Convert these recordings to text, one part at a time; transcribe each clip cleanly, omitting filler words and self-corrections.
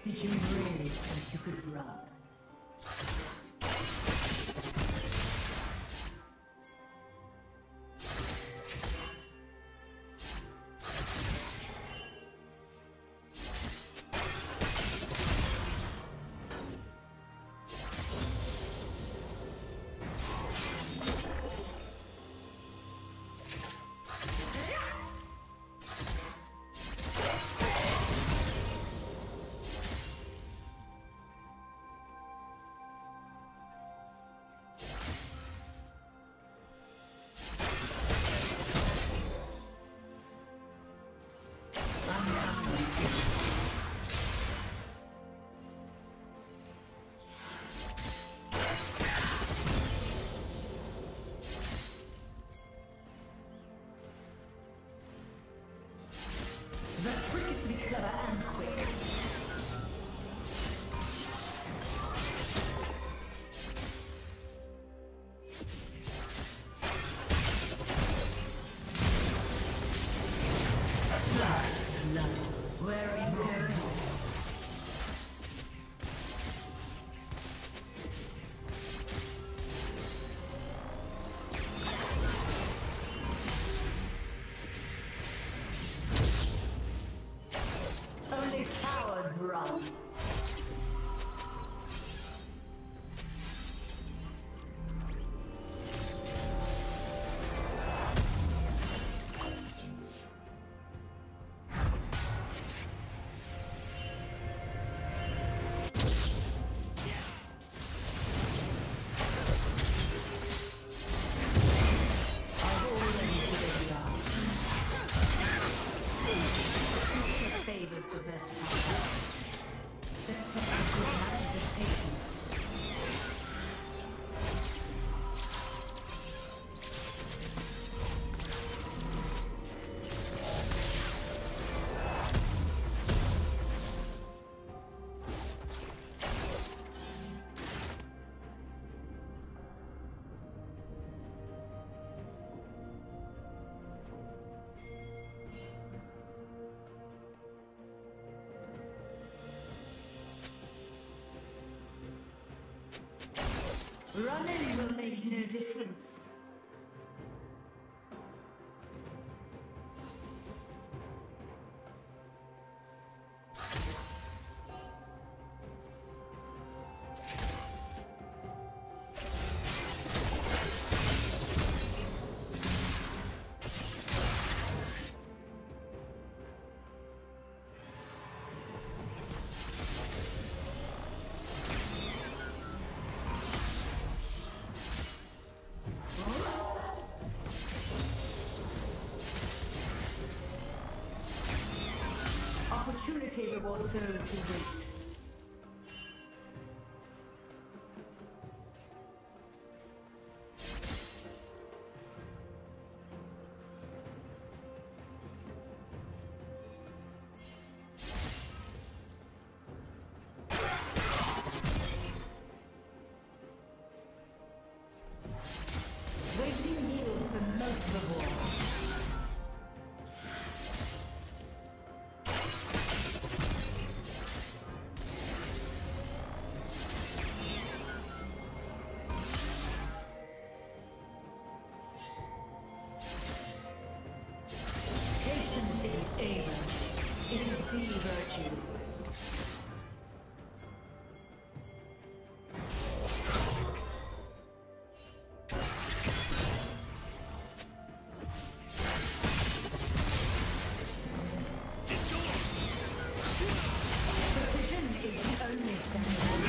Did you really think you could run? The trick is to be clever and quick. Last blood. Where are you going? Only cowards run. Favors the best. The test of good manners is patience. Running will make no difference. Opportunity rewards those who wait. Waiting yields the most reward. It is the virtue. Precision is the only standard.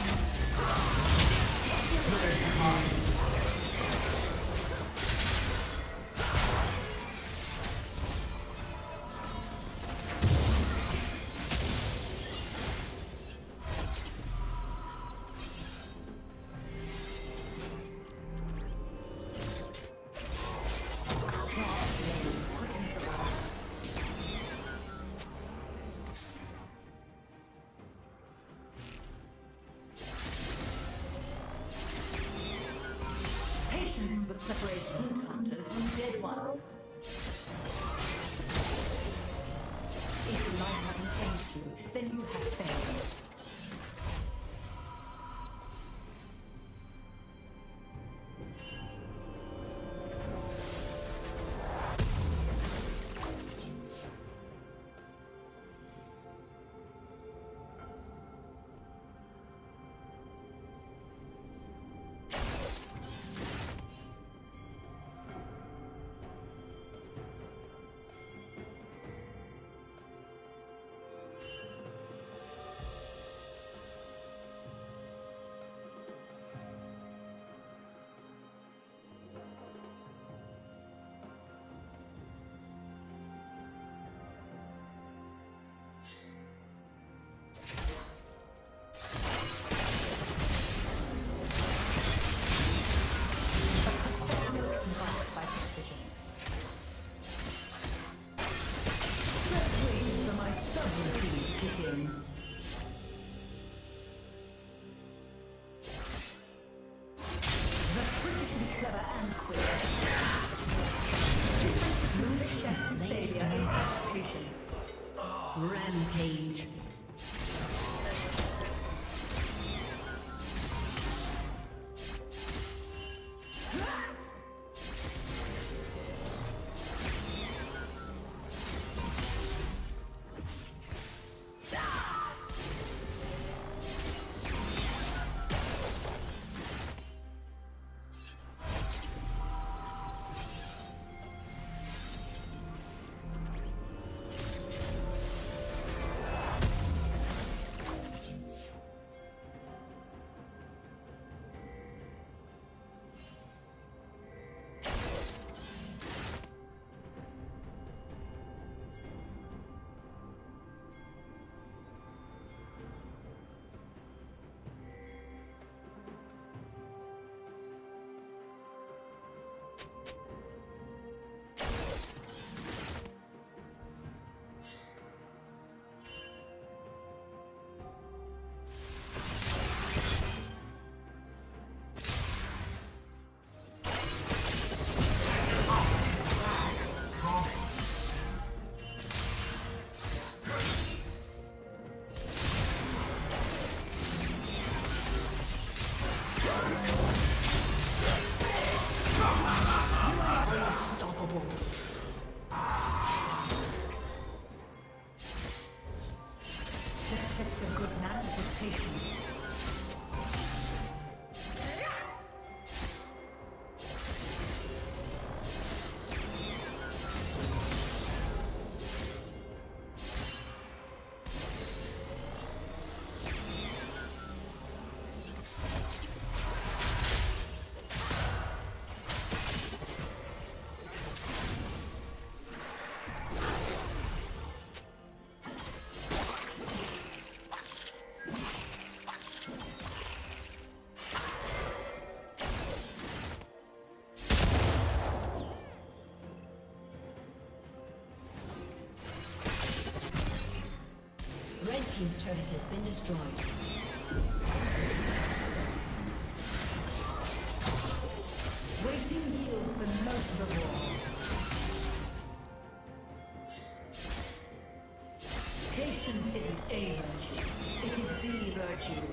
Patience would separate wound hunters from dead ones. If life hasn't changed you, then you have failed. kick in. The trick is to be clever and quick. Success and failure is adaptation. Rampage. Team's turret has been destroyed. Waiting yields the most reward. Patience isn't a virtue, it is the virtue.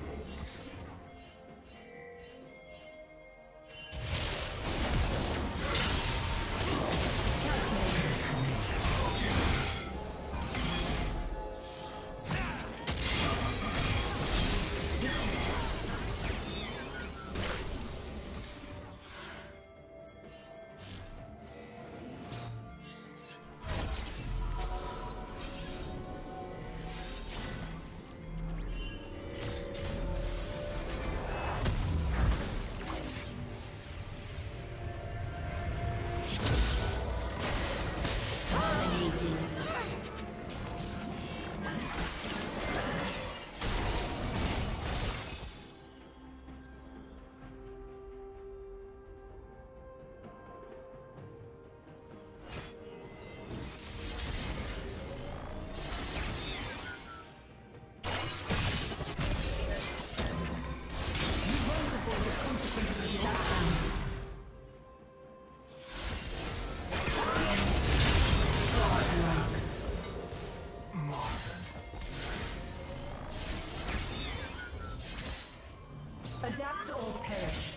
Adapt or perish.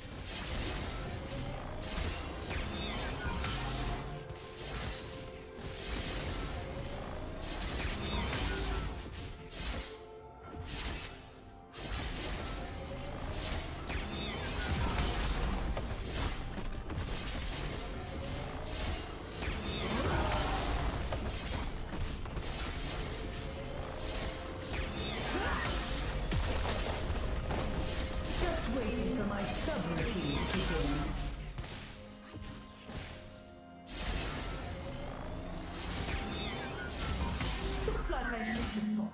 Waiting for my subroutine to kick in. Looks like I missed the spot.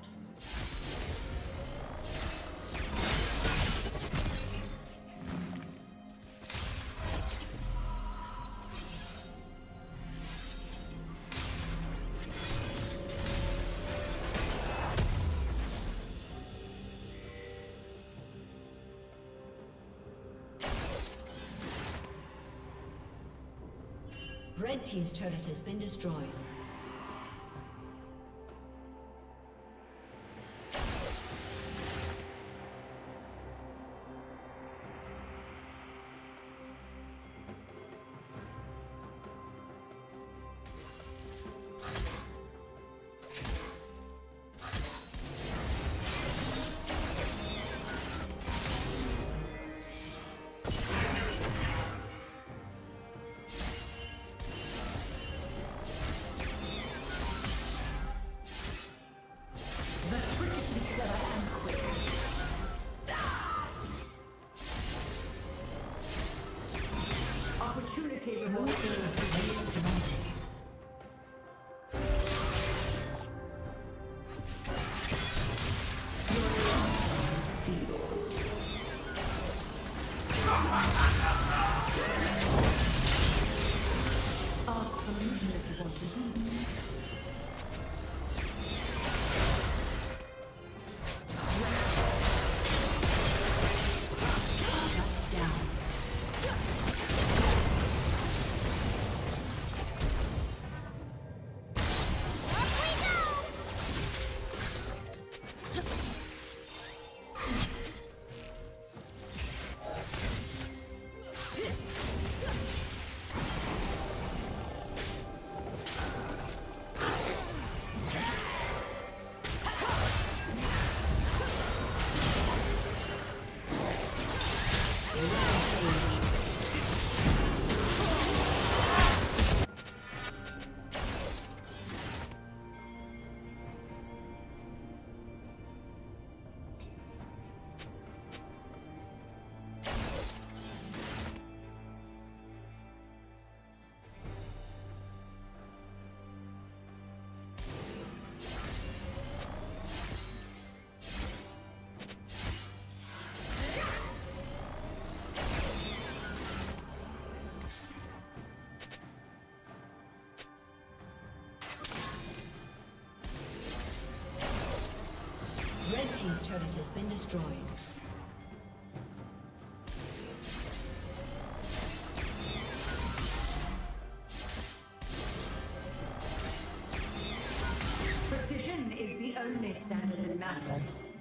Red team's turret has been destroyed. Red team's turret has been destroyed. Precision is the only standard that matters.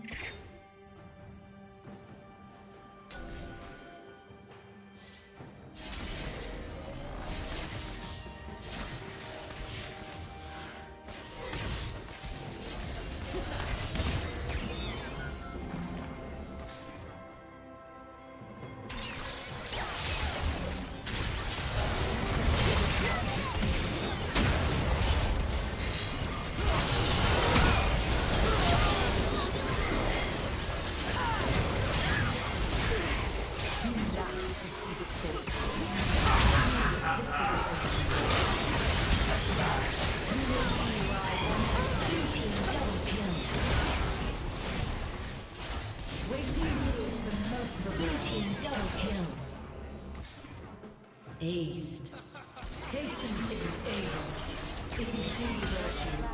Aced. Patience is able. It is true virtue.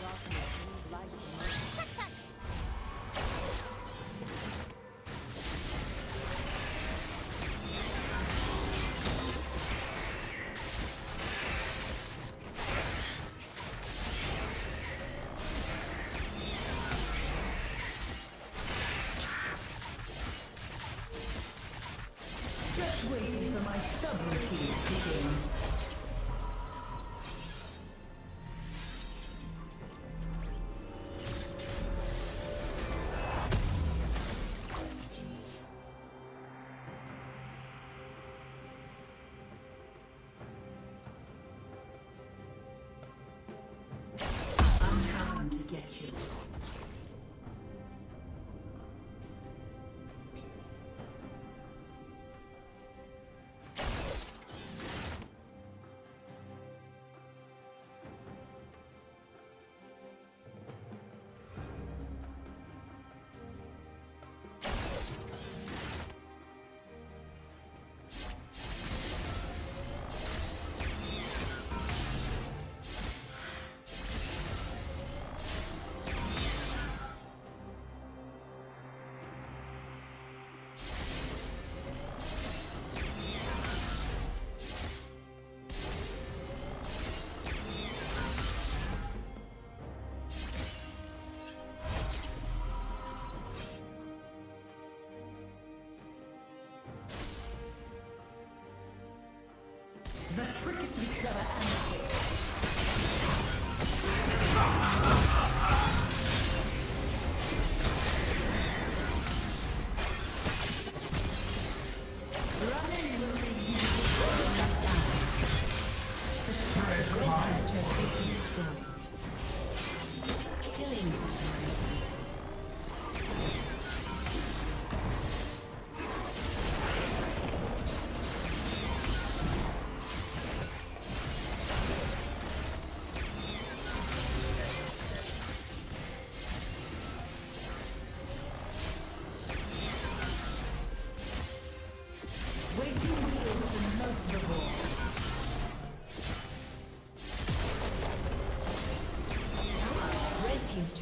Just waiting for my subroutine to begin. I'm coming to get you.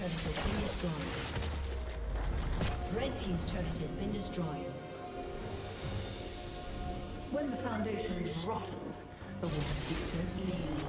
turret has been destroyed. Red team's turret has been destroyed. When the foundation is rotten, the water seeps so easily.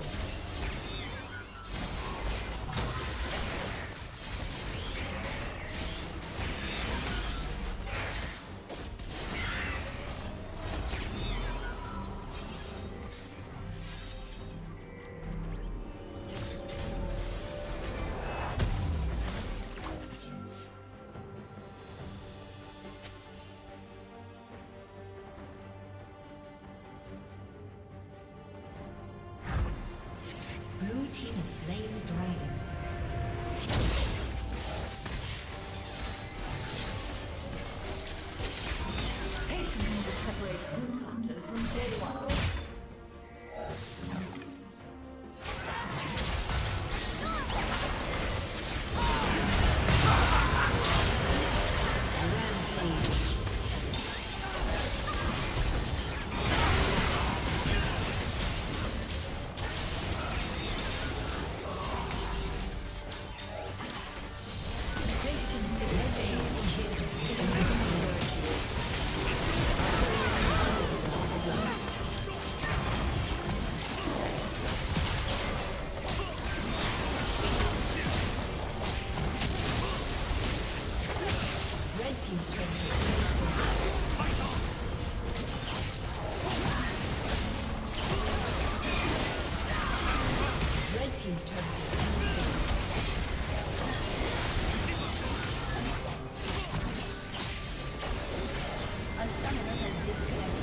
Blue team has slain the dragon. Patience separates good hunters from dead ones. A summoner has disconnected.